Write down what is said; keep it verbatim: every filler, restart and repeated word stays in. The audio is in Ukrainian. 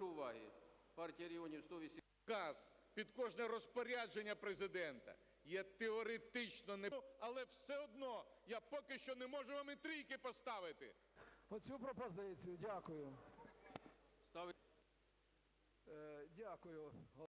Прошу уваги. Партія регіонів сто вісімдесят. Указ під кожне розпорядження Президента є теоретично не... Але все одно я поки що не можу вам і трійки поставити. Оцю пропозицію. Дякую. Ставить. Е, Дякую.